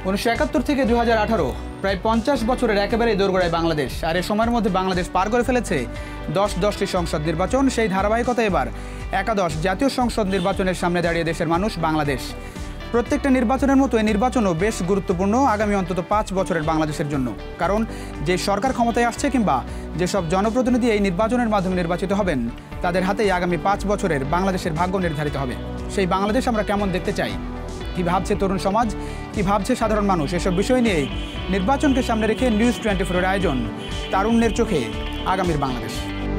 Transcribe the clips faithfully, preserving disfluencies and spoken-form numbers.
উনিশশো একাত্তর থেকে দুই হাজার আঠারো প্রায় পঞ্চাশ বছরের একেবারেই দোরগোড়ায় বাংলাদেশ। আর এই সময়ের মধ্যে বাংলাদেশ পার করে ফেলেছে দশ দশটি সংসদ নির্বাচন। সেই ধারাবাহিকতা এবার একাদশ জাতীয় সংসদ নির্বাচনের সামনে দাঁড়িয়ে দেশের মানুষ বাংলাদেশ। প্রত্যেকটা নির্বাচনের মতো এই নির্বাচনও বেশ গুরুত্বপূর্ণ আগামী অন্তত পাঁচ বছরের বাংলাদেশের জন্য। কারণ যে সরকার ক্ষমতায় আসছে কিংবা যেসব জনপ্রতিনিধি এই নির্বাচনের মাধ্যমে নির্বাচিত হবেন তাদের হাতেই আগামী পাঁচ বছরের বাংলাদেশের ভাগ্য নির্ধারিত হবে। সেই বাংলাদেশ আমরা কেমন দেখতে চাই, কী ভাবছে তরুণ সমাজ, কী ভাবছে সাধারণ মানুষ, এসব বিষয় নিয়ে নির্বাচনকে সামনে রেখে নিউজ টোয়েন্টি ফোরের আয়োজন তারুণ্যের চোখে আগামীর বাংলাদেশ।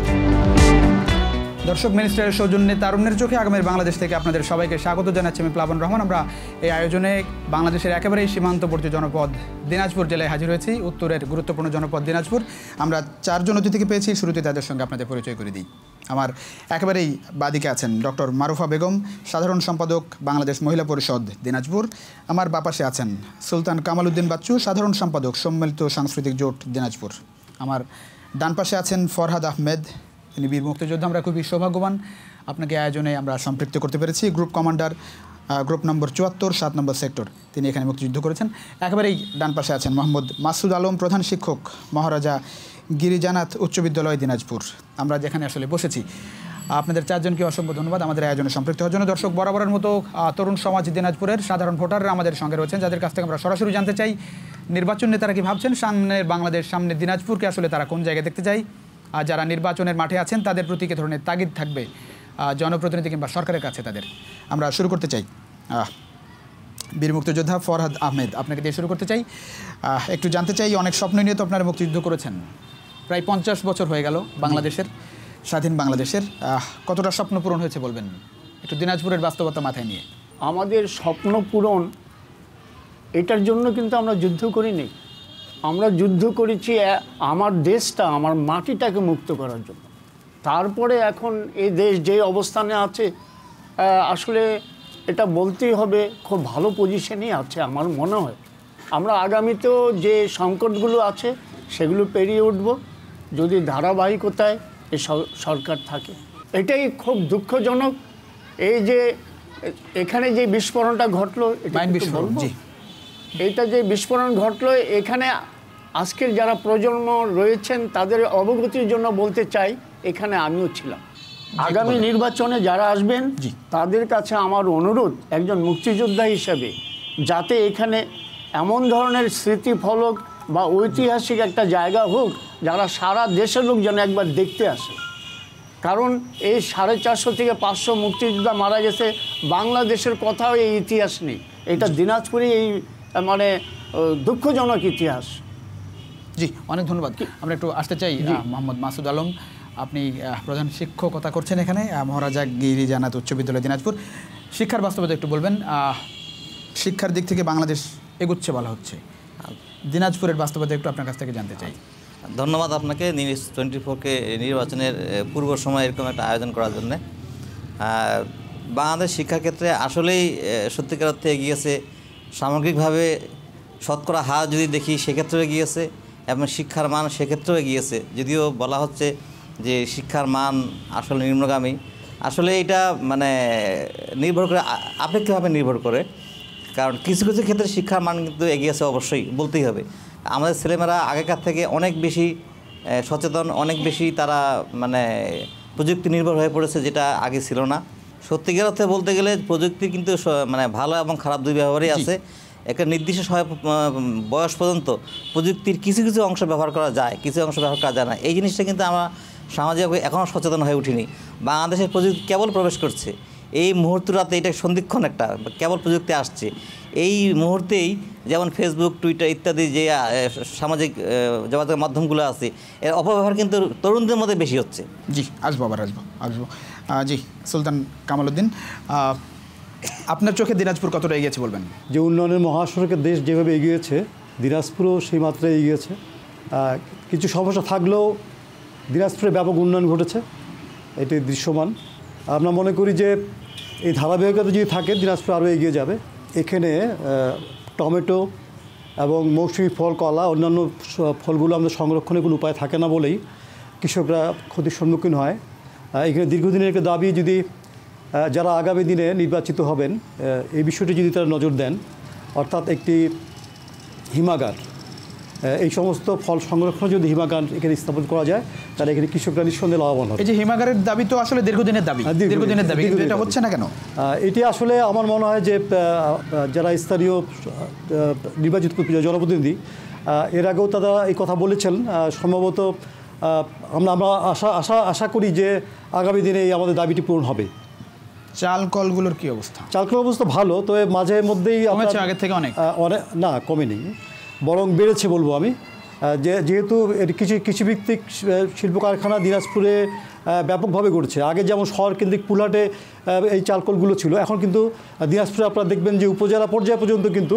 দর্শক, মিনিস্টারের সৌজন্যে তারুণ্যের চোখে আগামীর বাংলাদেশ থেকে আপনাদের সবাইকে স্বাগত জানাচ্ছি আমি প্লাবন রহমান। আমরা এই আয়োজনে বাংলাদেশের একেবারেই সীমান্তবর্তী জনপদ দিনাজপুর জেলায় হাজির হয়েছি। উত্তরের গুরুত্বপূর্ণ জনপদ দিনাজপুর। আমরা চারজন অতিথিকে পেয়েছি, শুরুতে তাদের সঙ্গে আপনাদের পরিচয় করে দিই। আমার একেবারেই বাদিকে আছেন ডক্টর মারুফা বেগম, সাধারণ সম্পাদক বাংলাদেশ মহিলা পরিষদ দিনাজপুর। আমার বাপাশে আছেন সুলতান কামাল উদ্দিন বাচ্চু, সাধারণ সম্পাদক সম্মিলিত সাংস্কৃতিক জোট দিনাজপুর। আমার ডান পাশে আছেন ফরহাদ আহমেদ, তিনি বীর মুক্তিযোদ্ধা। আমরা খুবই সৌভাগ্যবান আপনাকে আয়োজনে আমরা সম্পৃক্ত করতে পেরেছি। গ্রুপ কমান্ডার, গ্রুপ নম্বর চুয়াত্তর, সাত নম্বর সেক্টর, তিনি এখানে মুক্তিযুদ্ধ করেছেন। একেবারেই ডান পাশে আছেন মোহাম্মদ মাসুদ আলম, প্রধান শিক্ষক মহারাজা গিরিজানাথ উচ্চ বিদ্যালয় দিনাজপুর। আমরা যেখানে আসলে বসেছি, আপনাদের চারজনকে অসংখ্য ধন্যবাদ আমাদের আয়োজনে সম্পৃক্ত হওয়ার জন্য। দর্শক, বরাবরের মতো তরুণ সমাজ দিনাজপুরের সাধারণ ভোটাররা আমাদের সঙ্গে রয়েছেন, যাদের কাছ থেকে আমরা সরাসরি জানতে চাই নির্বাচন নিয়ে তারা কী ভাবছেন, সামনের বাংলাদেশ, সামনের দিনাজপুরকে আসলে তারা কোন জায়গায় দেখতে চাই, আর যারা নির্বাচনের মাঠে আছেন তাদের প্রতি কী ধরনের তাগিদ থাকবে জনপ্রতিনিধি কিংবা সরকারের কাছে তাদের। আমরা শুরু করতে চাই বীর মুক্তিযোদ্ধা ফরহাদ আহমেদ, আপনাকে দিয়ে শুরু করতে চাই। একটু জানতে চাই, অনেক স্বপ্ন নিয়ে তো আপনারা মুক্তিযুদ্ধ করেছেন, প্রায় পঞ্চাশ বছর হয়ে গেল বাংলাদেশের, স্বাধীন বাংলাদেশের। কতটা স্বপ্ন পূরণ হয়েছে বলবেন একটু দিনাজপুরের বাস্তবতা মাথায় নিয়ে। আমাদের স্বপ্ন পূরণ এটার জন্য কিন্তু আমরা যুদ্ধ করিনি, আমরা যুদ্ধ করেছি আমার দেশটা, আমার মাটিটাকে মুক্ত করার জন্য। তারপরে এখন এই দেশ যে অবস্থানে আছে, আসলে এটা বলতেই হবে খুব ভালো পজিশনেই আছে আমার মনে হয়। আমরা আগামীতেও যে সংকটগুলো আছে সেগুলো পেরিয়ে উঠব যদি ধারাবাহিকতায় এই সরকার থাকে। এটাই খুব দুঃখজনক, এই যে এখানে যে বিস্ফোরণটা ঘটলো, এইটা যে বিস্ফোরণ ঘটলো এখানে, আজকের যারা প্রজন্ম রয়েছেন তাদের অবগতির জন্য বলতে চাই, এখানে আমিও ছিলাম। আগামী নির্বাচনে যারা আসবেন তাদের কাছে আমার অনুরোধ, একজন মুক্তিযোদ্ধা হিসেবে যাতে এখানে এমন ধরনের স্মৃতিফলক বা ঐতিহাসিক একটা জায়গা হোক যারা সারা দেশের লোক যেন একবার দেখতে আসে। কারণ এই সাড়ে চারশো থেকে পাঁচশো মুক্তিযোদ্ধা মারা গেছে, বাংলাদেশের কোথাও এই ইতিহাস নেই। এটা দিনাজপুরে এই মানে দুঃখজনক ইতিহাস। জি, অনেক ধন্যবাদ। আমরা একটু আসতে চাই মোহাম্মদ মাসুদ আলম, আপনি প্রধান শিক্ষকতা করছেন এখানে মহারাজা গিরিজানাথ উচ্চ বিদ্যালয় দিনাজপুর। শিক্ষার বাস্তবতা একটু বলবেন, শিক্ষার দিক থেকে বাংলাদেশ এগুচ্ছে বলা হচ্ছে, দিনাজপুরের বাস্তবতা একটু আপনার কাছ থেকে জানতে চাই। ধন্যবাদ আপনাকে নিউজ টোয়েন্টি ফোরকে নির্বাচনের পূর্ব সময় এরকম একটা আয়োজন করার জন্যে। বাংলাদেশ শিক্ষার ক্ষেত্রে আসলেই সত্যিকার অর্থে এগিয়েছে, সামগ্রিকভাবে শতকরা হার যদি দেখি সেক্ষেত্রেও এগিয়েছে এবং শিক্ষার মান সেক্ষেত্রেও এগিয়েছে। যদিও বলা হচ্ছে যে শিক্ষার মান আসলে নিম্নগামী, আসলে এটা মানে নির্ভর করে, আপেক্ষিকভাবে নির্ভর করে। কারণ কিছু কিছু ক্ষেত্রে শিক্ষার মান কিন্তু এগিয়েছে, অবশ্যই বলতেই হবে। আমাদের ছেলেমেয়েরা আগেকার থেকে অনেক বেশি সচেতন, অনেক বেশি তারা মানে প্রযুক্তি নির্ভর হয়ে পড়েছে, যেটা আগে ছিল না। সত্যিকার অর্থে বলতে গেলে প্রযুক্তি কিন্তু মানে ভালো এবং খারাপ দুই ব্যবহারই আছে। একটা নির্দিষ্ট সময় বয়স পর্যন্ত প্রযুক্তির কিছু কিছু অংশ ব্যবহার করা যায়, কিছু অংশ ব্যবহার করা যায় না। এই জিনিসটা কিন্তু আমরা সামাজিকভাবে এখনও সচেতন হয়ে উঠিনি। বাংলাদেশের প্রযুক্তি কেবল প্রবেশ করছে এই মুহূর্তটাতে, এটা সন্ধিক্ষণ একটা, কেবল প্রযুক্তি আসছে এই মুহূর্তেই। যেমন ফেসবুক, টুইটার ইত্যাদি যে সামাজিক যোগাযোগ মাধ্যমগুলো আছে, এর অপব্যবহার কিন্তু তরুণদের মধ্যে বেশি হচ্ছে। জি, আসবো আবার আসবো আসবো জি, সুলতান কামাল উদ্দিন, আপনার চোখে দিনাজপুর কতটা এগিয়েছে বলবেন? যে উন্নয়নের মহাসড়কের দেশ যেভাবে এগিয়েছে, দিনাজপুরও সেই মাত্রায় এগিয়েছে। কিছু সমস্যা থাকলেও দিনাজপুরে ব্যাপক উন্নয়ন ঘটেছে, এটি দৃশ্যমান। আমরা মনে করি যে এই ধারাবাহিকতা যদি থাকে দিনাজপুর আরও এগিয়ে যাবে। এখানে টমেটো এবং মৌসুমি ফল, কলা, অন্যান্য ফলগুলো আমাদের সংরক্ষণের কোনো উপায় থাকে না বলেই কৃষকরা ক্ষতির সম্মুখীন হয়। এখানে দীর্ঘদিনের একটা দাবি, যদি যারা আগামী দিনে নির্বাচিত হবেন এই বিষয়টি যদি তারা নজর দেন, অর্থাৎ একটি হিমাগার, এই সমস্ত ফল সংরক্ষণ যদি হিমাগার এখানে স্থাপন করা যায় তাহলে এখানে কৃষকরা নিঃসন্দেহে লাভবান হবে। এই যে হিমাগারের দাবি তো আসলে দীর্ঘদিনের দাবি, দীর্ঘদিনের দাবি, কিন্তু এটা হচ্ছে না কেন? এটি আসলে আমার মনে হয় যে যারা স্থানীয় নির্বাচিত জনপ্রতিনিধি এর আগেও তারা এই কথা বলেছেন, সম্ভবত আমরা আমরা আশা আশা আশা করি যে আগামী দিনে এই আমাদের দাবিটি পূরণ হবে। চাল কলগুলোর কি অবস্থা? চাল কলের অবস্থা ভালো, তবে মাঝে মধ্যেই কমেছে আগের থেকে অনেক অনেক না কমেনি, বরং বেড়েছে বলবো আমি। যে যেহেতু কৃষি কৃষিভিত্তিক শিল্প কারখানা দিনাজপুরে ব্যাপকভাবে গড়ছে, আগে যেমন শহর কেন্দ্রিক পুলহাটে এই চালকলগুলো ছিল, এখন কিন্তু দিনাজপুরে আপনারা দেখবেন যে উপজেলা পর্যায় পর্যন্ত কিন্তু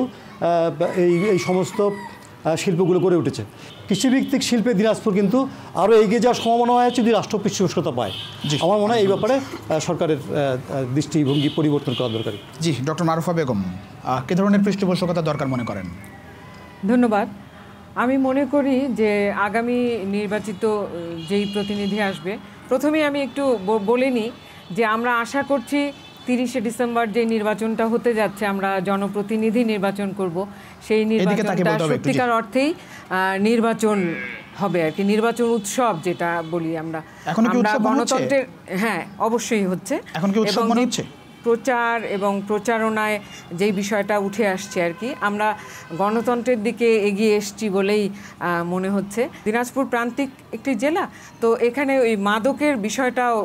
এই এই সমস্ত শিল্পগুলো গড়ে উঠেছে। কৃষিভিত্তিক শিল্পে দিনাজপুর কিন্তু আরও এগিয়ে যাওয়ার সম্ভাবনা আছে যদি রাষ্ট্র পৃষ্ঠপোষকতা পায়। আমার মনে হয় এই ব্যাপারে সরকারের দৃষ্টিভঙ্গি পরিবর্তন করা দরকার। জি, ডক্টর মারুফা বেগম, কী ধরনের পৃষ্ঠপোষকতা দরকার মনে করেন? ধন্যবাদ। আমি মনে করি যে আগামী নির্বাচিত যেই প্রতিনিধি আসবে, প্রথমেই আমি একটু বলে নিই যে আমরা আশা করছি তিরিশে ডিসেম্বর যে নির্বাচনটা হতে যাচ্ছে, আমরা জনপ্রতিনিধি নির্বাচন করব, সেই নির্বাচনটা সত্যিকার অর্থেই নির্বাচন হবে আর কি, নির্বাচন উৎসব যেটা বলি আমরা। আমরা গণতন্ত্রের, হ্যাঁ অবশ্যই হচ্ছে। এখন কি উৎসব মনে হচ্ছে? প্রচার এবং প্রচারণায় যেই বিষয়টা উঠে আসছে আর কি, আমরা গণতন্ত্রের দিকে এগিয়ে এসছি বলেই মনে হচ্ছে। দিনাজপুর প্রান্তিক একটি জেলা, তো এখানে ওই মাদকের বিষয়টাও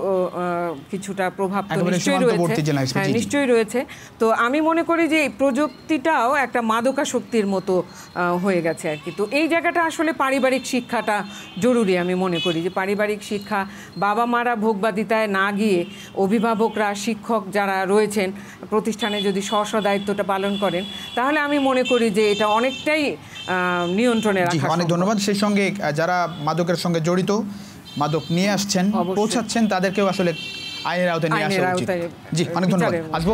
কিছুটা প্রভাব তো নিশ্চয়ই রয়েছে, হ্যাঁ নিশ্চয়ই রয়েছে। তো আমি মনে করি যে এই প্রযুক্তিটাও একটা মাদকাসক্তির মতো হয়ে গেছে আর কি। তো এই জায়গাটা আসলে পারিবারিক শিক্ষাটা জরুরি। আমি মনে করি যে পারিবারিক শিক্ষা, বাবা মারা ভোগবাদিতায় না গিয়ে অভিভাবকরা, শিক্ষক যারা রয়েছেন প্রতিষ্ঠানে যদি স্ব স্ব দায়িত্বটা পালন করেন, তাহলে আমি মনে করি যে এটা অনেকটাই নিয়ন্ত্রণে রাখা। অনেক ধন্যবাদ। সেই সঙ্গে যারা মাদকের সঙ্গে জড়িত, মাদক নিয়ে আসছেন, পৌঁছাচ্ছেন, তাদেরকেও আসলে আইনের আওতায় নিয়ে আসা উচিত। জি, অনেক ধন্যবাদ। আসবো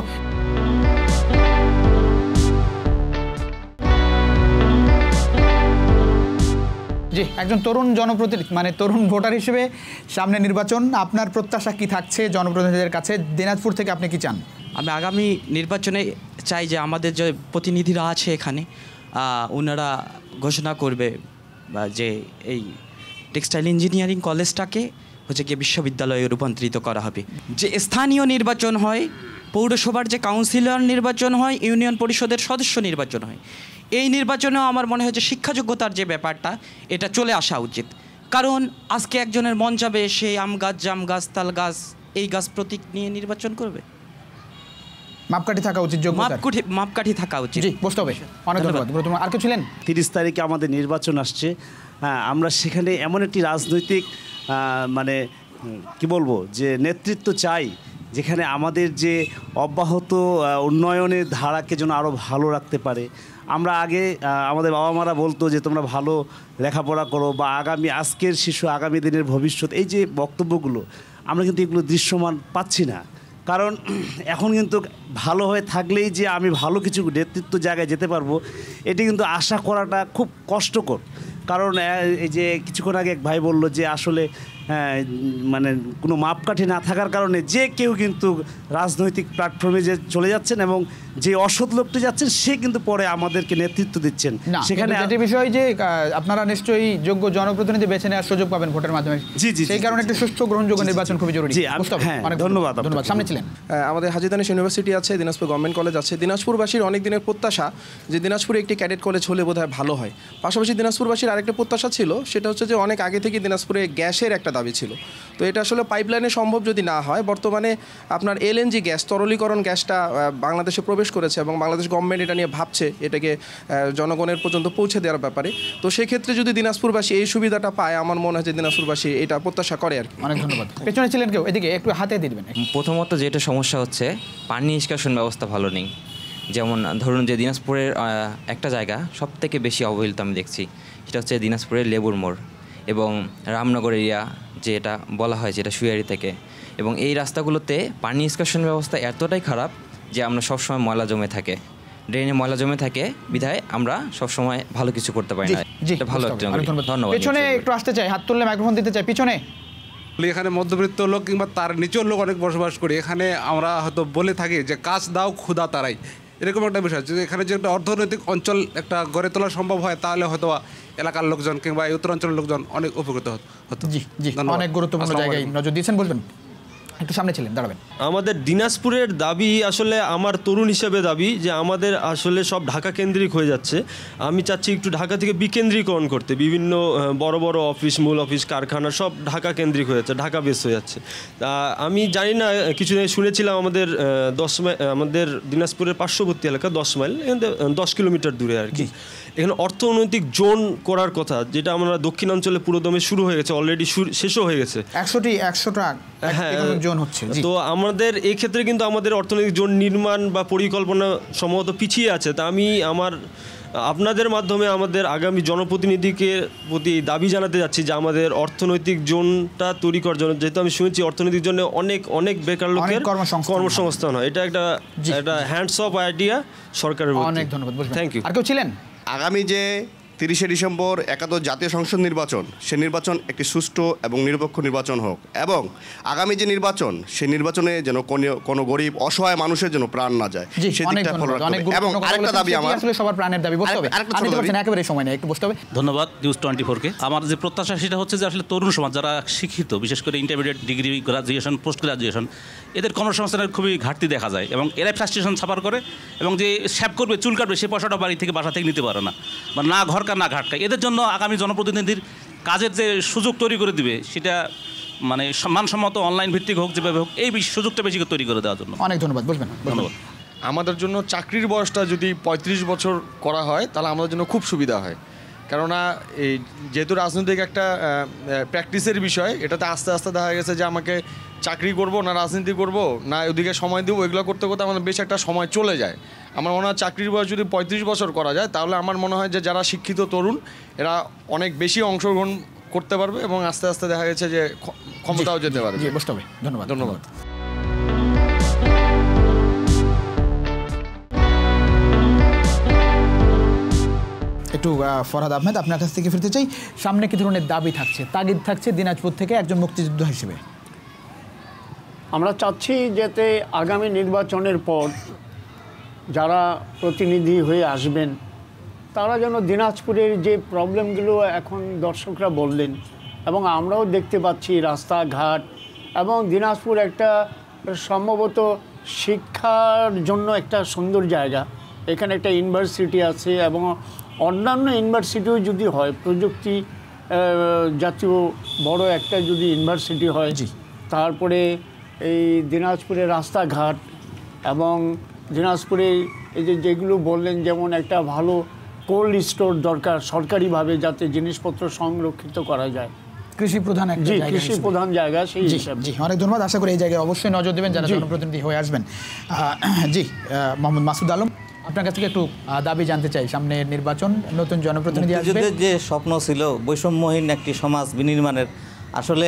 জি, একজন তরুণ জনপ্রতিনিধি মানে তরুণ ভোটার হিসেবে সামনে নির্বাচন, আপনার প্রত্যাশা কি থাকছে জনপ্রতিনিধিদের কাছে? দিনাজপুর থেকে আপনি কি চান? আমি আগামী নির্বাচনে চাই যে আমাদের যে প্রতিনিধিরা আছে এখানে, ওনারা ঘোষণা করবে যে এই টেক্সটাইল ইঞ্জিনিয়ারিং কলেজটাকে হচ্ছে গিয়ে বিশ্ববিদ্যালয়ে রূপান্তরিত করা হবে। যে স্থানীয় নির্বাচন হয়, পৌরসভার যে কাউন্সিলর নির্বাচন হয়, ইউনিয়ন পরিষদের সদস্য নির্বাচন হয়, এই নির্বাচনেও আমার মনে হয় যে শিক্ষাযোগ্যতার যে ব্যাপারটা এটা চলে আসা উচিত। কারণ আজকে একজনের মন যাবে সে আম গাছ, জাম গাছ, তাল গাছ, এই গাছ প্রতীক নিয়ে নির্বাচন করবে। মাপকাঠি থাকা উচিত, মাপকাঠি মাপকাঠি থাকা উচিত। জি, বসতে হবে। অনেক ধন্যবাদ। আর কেউ ছিলেন? তিরিশ তারিখে আমাদের নির্বাচন আসছে, হ্যাঁ আমরা সেখানে এমন একটি রাজনৈতিক মানে কি বলবো যে নেতৃত্ব চাই, যেখানে আমাদের যে অব্যাহত উন্নয়নের ধারাকে যেন আরও ভালো রাখতে পারে। আমরা আগে আমাদের বাবা মারা বলতো যে তোমরা ভালো লেখাপড়া করো, বা আগামী আজকের শিশু আগামী দিনের ভবিষ্যৎ, এই যে বক্তব্যগুলো আমরা কিন্তু এগুলো দৃশ্যমান পাচ্ছি না। কারণ এখন কিন্তু ভালো হয়ে থাকলেই যে আমি ভালো কিছু নেতৃত্ব জায়গায় যেতে পারবো, এটি কিন্তু আশা করাটা খুব কষ্টকর। কারণ এই যে কিছুক্ষণ আগে এক ভাই বললো যে আসলে মানে কোনো মাপকাঠি না থাকার কারণে যে কেউ কিন্তু রাজনৈতিক প্ল্যাটফর্মে যে চলে যাচ্ছেন, এবং যে অসৎ লোকটি যাচ্ছেন সে কিন্তু পরে আমাদেরকে নেতৃত্ব দিচ্ছেন। সেখানে একটি বিষয় যে আপনারা নিশ্চয়ই যোগ্য জনপ্রতিনিধি বেছে নেওয়ার সুযোগ পাবেন ভোটের মাধ্যমে। জি জি, সেই কারণে একটি সুষ্ঠু গ্রহণযোগ্য নির্বাচন খুবই জরুরি। হ্যাঁ, ধন্যবাদ। ধন্যবাদ। সামনে ছিলেন আমাদের হাজী দানেশ ইউনিভার্সিটি আছে, দিনাজপুর গভর্নমেন্ট কলেজ আছে। দিনাজপুরবাসীর অনেক দিনের প্রত্যাশা যে দিনাজপুরে একটি ক্যাডেট কলেজ হলে বোধহয় ভালো হয়। পাশাপাশি দিনাজপুরবাসীর আরেকটা প্রত্যাশা ছিল, সেটা হচ্ছে যে অনেক আগে থেকে দিনাজপুরে গ্যাসের একটা দাবি ছিল। তো এটা আসলে পাইপলাইনে সম্ভব যদি না হয়, বর্তমানে আপনার এলএনজি গ্যাস, তরলীকরণ গ্যাসটা বাংলাদেশে প্রবেশ করেছে এবং বাংলাদেশ গভর্নমেন্ট এটা নিয়ে ভাবছে এটাকে জনগণের পর্যন্ত পৌঁছে দেওয়ার ব্যাপারে। তো সেক্ষেত্রে যদি দিনাজপুরবাসী এই সুবিধাটা পায়, আমার মনে হয় যে দিনাজপুরবাসী এটা প্রত্যাশা করে আর কি। অনেক ধন্যবাদ। পেছনে ছিলেন কেউ? এদিকে একটু হাতে দিয়ে দিবেন। প্রথমত যেটা সমস্যা হচ্ছে, পানি নিষ্কাশন ব্যবস্থা ভালো নেই। যেমন ধরুন যে দিনাজপুরের একটা জায়গা সব থেকে বেশি অবহেলিত আমি দেখছি, সেটা হচ্ছে দিনাজপুরের লেবুর মোড় এবং রামনগর এরিয়া, যেটা বলা হয় যেটা সুয়ারি থেকে। এবং এই রাস্তাগুলোতে পানি নিষ্কাশন ব্যবস্থা এতটাই খারাপ যে আমরা সবসময় ময়লা জমে থাকে, ড্রেনে ময়লা জমে থাকে, বিধায় আমরা সবসময় ভালো কিছু করতে পারি না। এটা ভালো একটা ধন্যবাদ। পিছনে একটু আসতে চাই, হাত তুললে মাইক্রোফোন দিতে চাই। পিছনে এখানে মধ্যবিত্ত লোক কিংবা তার নিচের লোক অনেক বসবাস করি। এখানে আমরা হয়তো বলে থাকি যে কাজ দাও ক্ষুধা তারাই, এরকম একটা বিষয়। যদি এখানে যে একটা অর্থনৈতিক অঞ্চল একটা গড়ে তোলা সম্ভব হয় তাহলে হয়তো এলাকার লোকজন কিংবা এই উত্তরাঞ্চলের লোকজন অনেক উপকৃত হতো। জি জি, অনেক গুরুত্বপূর্ণ জায়গায় নজর দিয়েছেন, বলবেন একটু সামনে ছিলেন, দাঁড়াবেন। আমাদের দিনাজপুরের দাবি আসলে আমার তরুণ হিসেবে দাবি যে আমাদের আসলে সব ঢাকা কেন্দ্রিক হয়ে যাচ্ছে। আমি চাচ্ছি একটু ঢাকা থেকে বিকেন্দ্রীকরণ করতে, বিভিন্ন বড় বড় অফিস, মূল অফিস, কারখানা সব ঢাকা কেন্দ্রিক হয়ে যাচ্ছে, ঢাকা বেস হয়ে যাচ্ছে। তা আমি জানি না, কিছুদিন শুনেছিলাম আমাদের দশ মাইল, আমাদের দিনাজপুরের পার্শ্ববর্তী এলাকা দশ মাইল, দশ কিলোমিটার দূরে আর কি, এখানে অর্থনৈতিক জোন করার কথা, যেটা আমরা দক্ষিণাঞ্চলে পুরোদমে শুরু হয়ে গেছে, অলরেডি শেষও হয়ে গেছে। একশোটি একশোটা জোন হচ্ছে। তো আমাদের এই ক্ষেত্রে কিন্তু আমাদের অর্থনৈতিক জোন নির্মাণ বা পরিকল্পনা সম্ভবত পিছিয়ে আছে। তা আমি আমার আপনাদের মাধ্যমে আমাদের আগামী জনপ্রতিনিধিকে প্রতি দাবি জানাতে যাচ্ছি যে আমাদের অর্থনৈতিক জোনটা তৈরি করার জন্য, যেহেতু আমি শুনেছি অর্থনৈতিক জন্য অনেক অনেক বেকার লোকের কর্মসংস্থান হয়, এটা একটা একটা হ্যান্ডস অফ আইডিয়া সরকারের। অনেক ধন্যবাদ, থ্যাংক ইউ। আর কেউ ছিলেন? আগামী যে তিরিশে ডিসেম্বর একাদশ জাতীয় সংসদ নির্বাচন, সে নির্বাচন একটি সুষ্ঠু এবং নিরপেক্ষ নির্বাচন হোক, এবং আগামী যে নির্বাচন, সেই নির্বাচনে যেন কোনো গরিব অসহায় মানুষের যেন প্রাণ না যায়, সেদিকটা ফলো রাখতে হবে। এবং আরেকটা দাবি আমার, আসলে সবার প্রাণের দাবি, বসতে হবে, আমি তো বলছেন একেবারে সময় নেই, একটু বসতে হবে। ধন্যবাদ নিউজ টোয়েন্টি ফোরকে। আমার যে প্রত্যাশা সেটা হচ্ছে যে আসলে তরুণ সমাজ যারা শিক্ষিত, বিশেষ করে intermediate, degree, graduation, post graduation, এদের কর্মসংস্থানের খুবই ঘাটতি দেখা যায়, এবং এরাই ফ্রাস্ট্রেশন সাফার করে, এবং যে শ্যাপ করবে, চুল কাটবে, সে পয়সাটা বাড়ি থেকে, বাসা থেকে নিতে পারে না, বা না ঘরকার না ঘাটকায়। এদের জন্য আগামী জনপ্রতিনিধির কাজের যে সুযোগ তৈরি করে দিবে, সেটা মানে মানসম্মত অনলাইন ভিত্তিক হোক, যেভাবে হোক, এই সুযোগটা বেশি করে তৈরি করে দেওয়ার জন্য। অনেক ধন্যবাদ, বলবেন। ধন্যবাদ। আমাদের জন্য চাকরির বয়সটা যদি পঁয়ত্রিশ বছর করা হয় তাহলে আমাদের জন্য খুব সুবিধা হয়, কেননা এই যেহেতু রাজনৈতিক একটা প্র্যাকটিসের বিষয়, এটাতে আস্তে আস্তে দেখা গেছে যে আমাকে চাকরি করব না রাজনীতি করব না ওদিকে সময় দেবো, এগুলো করতে করতে আমাদের বেশ একটা সময় চলে যায়। আমার মনে হয় চাকরির বয়স যদি পঁয়ত্রিশ বছর করা যায়, তাহলে আমার মনে হয় যে যারা শিক্ষিত তরুণ, এরা অনেক বেশি অংশগ্রহণ করতে পারবে, এবং আস্তে আস্তে দেখা গেছে যে ক্ষমতাও যেতে পারবে। বুঝতে হবে। ধন্যবাদ, ধন্যবাদ। একটু ফরহাদ আহমেদ, আপনার কাছ থেকে ফিরতে চাই। সামনে কি ধরনের দাবি থাকছে, তাগিদ থাকছে দিনাজপুর থেকে একজন মুক্তিযোদ্ধা হিসেবে? আমরা চাচ্ছি যাতে আগামী নির্বাচনের পর যারা প্রতিনিধি হয়ে আসবেন, তারা যেন দিনাজপুরের যে প্রবলেমগুলো এখন দর্শকরা বললেন, এবং আমরাও দেখতে পাচ্ছি রাস্তাঘাট, এবং দিনাজপুর একটা সম্ভবত শিক্ষার জন্য একটা সুন্দর জায়গা, এখানে একটা ইউনিভার্সিটি আছে, এবং অন্যান্য ইউনিভার্সিটিও যদি হয়, প্রযুক্তি জাতীয় বড় একটা যদি ইউনিভার্সিটি হয়, তারপরে এই দিনাজপুরের রাস্তাঘাট, এবং দিনাজপুরে এই যে যেগুলো বললেন, যেমন একটা ভালো কোল্ড স্টোর দরকার সরকারিভাবে, যাতে জিনিসপত্র সংরক্ষিত করা যায়। কৃষি প্রধান একটা জায়গা, কৃষি প্রধান জায়গা, সেই হিসাবে। জি, অনেক ধন্যবাদ। আশা করি এই জায়গায় অবশ্যই নজর দেবেন যারা জনপ্রতিনিধি হয়ে আসবেন। জি, মোহাম্মদ মাসুদ আলম, আপনার কাছ থেকে একটু দাবি জানতে চাই। সামনে নির্বাচন, নতুন জনপ্রতিনিধি আসবে, যে স্বপ্ন ছিল বৈষম্যহীন একটি সমাজ বিনির্মাণের, আসলে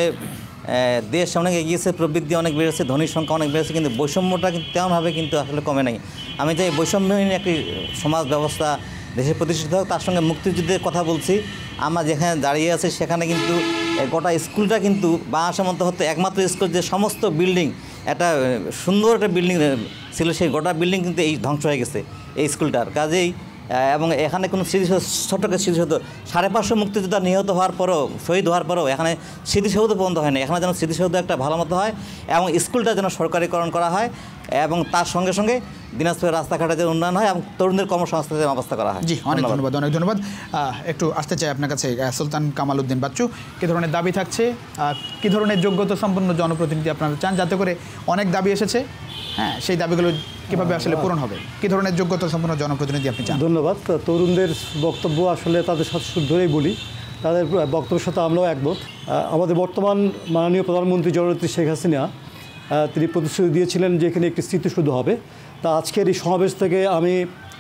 দেশ অনেক এগিয়েছে, প্রবৃদ্ধি অনেক বেড়েছে, ধনীর সংখ্যা অনেক বেড়েছে, কিন্তু বৈষম্যটা কিন্তু তেমনভাবে কিন্তু আসলে কমে নাই। আমি চাই বৈষম্যহীন একটি সমাজ ব্যবস্থা দেশে প্রতিষ্ঠিত হোক। তার সঙ্গে মুক্তিযুদ্ধের কথা বলছি, আমরা যেখানে দাঁড়িয়ে আছি সেখানে কিন্তু গোটা স্কুলটা কিন্তু বাংলাদেশের মধ্যে হতে একমাত্র স্কুল যে সমস্ত বিল্ডিং, একটা সুন্দর একটা বিল্ডিং ছিল, সেই গোটা বিল্ডিং কিন্তু এই ধ্বংস হয়ে গেছে এই স্কুলটার কাজেই। এবং এখানে কোনো স্মৃতিসৌধ, ছোট্ট স্মৃতিসৌধ, সাড়ে পাঁচশো মুক্তিযোদ্ধা নিহত হওয়ার পরও, শহীদ হওয়ার পরও এখানে স্মৃতিসৌধ বন্ধ হয় না। এখানে যেন স্মৃতিসৌধ একটা ভালো মতো হয়, এবং স্কুলটা যেন সরকারিকরণ করা হয়, এবং তার সঙ্গে সঙ্গে দিনাজপুরের রাস্তাঘাটে যে উন্নয়ন হয়, এবং তরুণদের কর্মসংস্থানের ব্যবস্থা করা হয়। জি, অনেক ধন্যবাদ, অনেক ধন্যবাদ। একটু আসতে চাই আপনার কাছে সুলতান কামাল উদ্দিন বাচ্চু, কী ধরনের দাবি থাকছে, কী ধরনের যোগ্যতা সম্পন্ন জনপ্রতিনিধি আপনারা চান, যাতে করে অনেক দাবি এসেছে, হ্যাঁ, সেই দাবিগুলো কীভাবে আসলে পূরণ হবে, কী ধরনের যোগ্যতা সম্পন্ন জনপ্রতিনিধি আপনি চান? ধন্যবাদ। তরুণদের বক্তব্য আসলে তাদের সাথে ধরেই বলি, তাদের বক্তব্যের সাথে আমরাও একমত। আমাদের বর্তমান মাননীয় প্রধানমন্ত্রী জননেত্রী শেখ হাসিনা তিনি প্রতিশ্রুতি দিয়েছিলেন যে এখানে একটি স্মৃতিসৌধ হবে। তা আজকের এই সমাবেশ থেকে আমি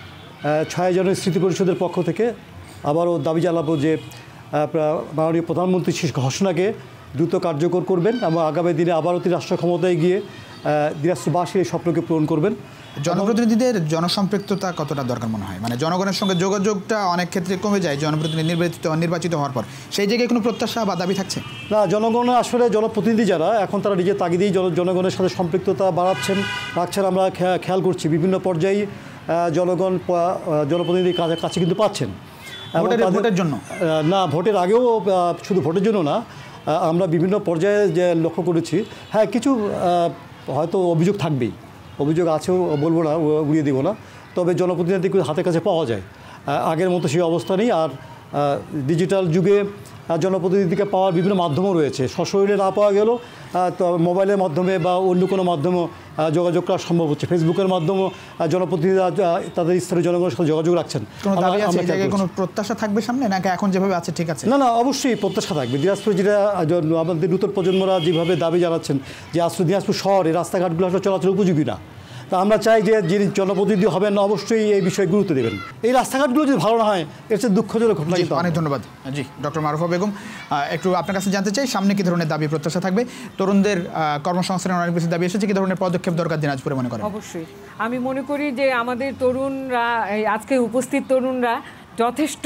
ছয় জানুয়ারি স্মৃতি পরিষদের পক্ষ থেকে আবারও দাবি জানাবো যে মাননীয় প্রধানমন্ত্রী সেই ঘোষণাকে দ্রুত কার্যকর করবেন, এবং আগামী দিনে আবারও তিনি রাষ্ট্র ক্ষমতায় গিয়ে দিনাজপুরবাসীর এই স্বপ্নকে পূরণ করবেন। জনপ্রতিনিধিদের জনসম্পৃক্ততা কতটা দরকার মনে হয়? মানে জনগণের সঙ্গে যোগাযোগটা অনেক ক্ষেত্রে কমে যায় জনপ্রতিনিধি নির্বাচিত নির্বাচিত হওয়ার পর, সেই জায়গায় কোনো প্রত্যাশা বা দাবি থাকছে? না, জনগণ আসলে জনপ্রতিনিধি যারা এখন তারা নিজের তাগিদেই জনগণের সাথে সম্পৃক্ততা বাড়াচ্ছেন, রাখছেন। আমরা খেয়াল করছি বিভিন্ন পর্যায়ে জনগণ জনপ্রতিনিধির কাছে কিন্তু পাচ্ছেন। ভোটের জন্য না, ভোটের আগেও শুধু ভোটের জন্য না, আমরা বিভিন্ন পর্যায়ে যে লক্ষ্য করেছি, হ্যাঁ কিছু হয়তো অভিযোগ থাকবেই, অভিযোগ আছেও বলবো না, উড়িয়ে দিব না, তবে জনপ্রতিনিধি হাতের কাছে পাওয়া যায়, আগের মতো সেই অবস্থা নেই। আর ডিজিটাল যুগে জনপ্রতিনিধিকে পাওয়ার বিভিন্ন মাধ্যমও রয়েছে, সশরীরে না পাওয়া গেলেও তো মোবাইলের মাধ্যমে বা অন্য কোনো মাধ্যমেও যোগাযোগ করা সম্ভব হচ্ছে। ফেসবুকের মাধ্যমেও জনপ্রতিনিধিরা তাদের স্থানীয় জনগণের সাথে যোগাযোগ রাখছেন। কোনো প্রত্যাশা থাকবে সামনে নাকি এখন যেভাবে আছে ঠিক আছে? না না, অবশ্যই প্রত্যাশা থাকবে। দিনাজপুর যেটা আমাদের নতুন প্রজন্মরা যেভাবে দাবি জানাচ্ছেন যে আসলে দিনাজপুর শহরে রাস্তাঘাটগুলো আসলে চলাচল উপযোগী না, তা আমরা চাই যে যিনি জনপ্রতিনিধি হবেন অবশ্যই এই বিষয়ে গুরুত্ব দেবেন। এই রাস্তাঘাটগুলো যদি ভালো না হয় এর চেয়ে দুঃখজনক ঘটনা। অনেক ধন্যবাদ। জি, ডক্টর মারুফা বেগম, একটু আপনার কাছে জানতে চাই সামনে কী ধরনের দাবি প্রত্যাশা থাকবে? তরুণদের কর্মসংস্থানের অনেক বেশি দাবি এসেছে, কী ধরনের পদক্ষেপ দরকার দিনাজপুরে মনে করেন? অবশ্যই আমি মনে করি যে আমাদের তরুণরা, আজকে উপস্থিত তরুণরা যথেষ্ট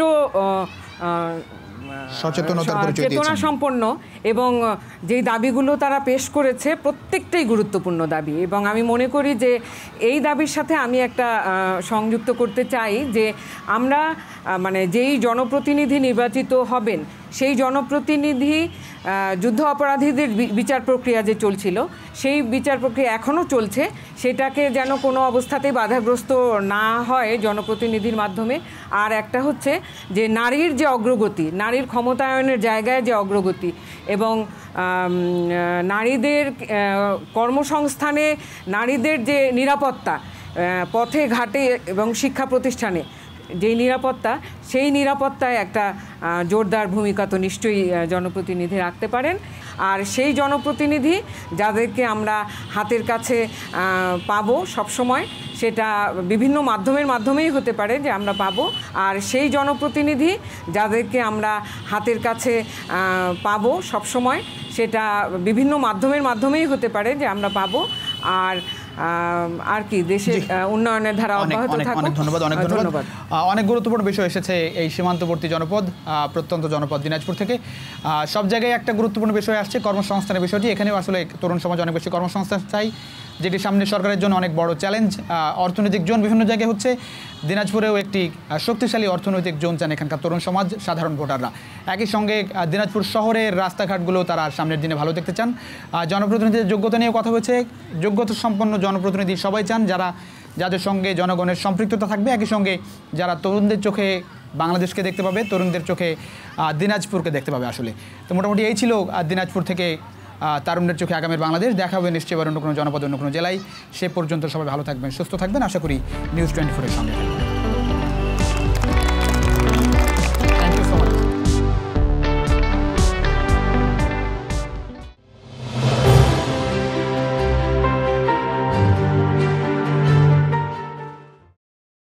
চেতনা সম্পন্ন এবং যেই দাবিগুলো তারা পেশ করেছে প্রত্যেকটাই গুরুত্বপূর্ণ দাবি, এবং আমি মনে করি যে এই দাবির সাথে আমি একটা সংযুক্ত করতে চাই যে আমরা মানে যেই জনপ্রতিনিধি নির্বাচিত হবেন সেই জনপ্রতিনিধি যুদ্ধ অপরাধীদের বিচার প্রক্রিয়া যে চলছিল সেই বিচার প্রক্রিয়া এখনও চলছে, সেটাকে যেন কোনো অবস্থাতেই বাধাগ্রস্ত না হয় জনপ্রতিনিধির মাধ্যমে। আর একটা হচ্ছে যে নারীর যে অগ্রগতি, নারীর ক্ষমতায়নের জায়গায় যে অগ্রগতি এবং নারীদের কর্মসংস্থানে নারীদের যে নিরাপত্তা, পথে ঘাটে এবং শিক্ষা প্রতিষ্ঠানে যেই নিরাপত্তা, সেই নিরাপত্তায় একটা জোরদার ভূমিকা তো নিশ্চয়ই জনপ্রতিনিধি রাখতে পারেন। আর সেই জনপ্রতিনিধি যাদেরকে আমরা হাতের কাছে পাবো সবসময়, সেটা বিভিন্ন মাধ্যমের মাধ্যমেই হতে পারে যে আমরা পাবো, আর সেই জনপ্রতিনিধি যাদেরকে আমরা হাতের কাছে পাবো সবসময়, সেটা বিভিন্ন মাধ্যমের মাধ্যমেই হতে পারে যে আমরা পাবো। আর আর কি দেশের উন্নয়নের ধারা অব্যাহত থাকুক। অনেক ধন্যবাদ। অনেক ধন্যবাদ। অনেক গুরুত্বপূর্ণ বিষয় এসেছে এই সীমান্তবর্তী জনপদ, প্রত্যন্ত জনপদ দিনাজপুর থেকে। সব জায়গায় একটা গুরুত্বপূর্ণ বিষয় আসছে কর্মসংস্থানের বিষয়টি। এখানেও আসলে তরুণ সমাজ অনেক বেশি কর্মসংস্থান চাই, যেটি সামনে সরকারের জন্য অনেক বড় চ্যালেঞ্জ। অর্থনৈতিক জোন বিভিন্ন জায়গায় হচ্ছে, দিনাজপুরেও একটি শক্তিশালী অর্থনৈতিক জোন চান এখানকার তরুণ সমাজ, সাধারণ ভোটাররা। একই সঙ্গে দিনাজপুর শহরের রাস্তাঘাটগুলো তারা সামনের দিনে ভালো দেখতে চান। জনপ্রতিনিধিদের যোগ্যতা নিয়ে কথা হয়েছে, যোগ্যতা সম্পন্ন জনপ্রতিনিধি সবাই চান, যারা যাদের সঙ্গে জনগণের সম্পৃক্ততা থাকবে, একই সঙ্গে যারা তরুণদের চোখে বাংলাদেশকে দেখতে পাবে, তরুণদের চোখে দিনাজপুরকে দেখতে পাবে আসলে। তো মোটামুটি এই ছিল দিনাজপুর থেকে তারুণ্যের চোখে আগামীর বাংলাদেশ। দেখা হবে নিশ্চয়ই অন্য কোনো জনপদ, অন্য কোনো জেলায়। সে পর্যন্ত সবাই ভালো থাকবেন, সুস্থ থাকবেন। আশা করি নিউজ টোয়েন্টি ফোরের সঙ্গে থাকবেন।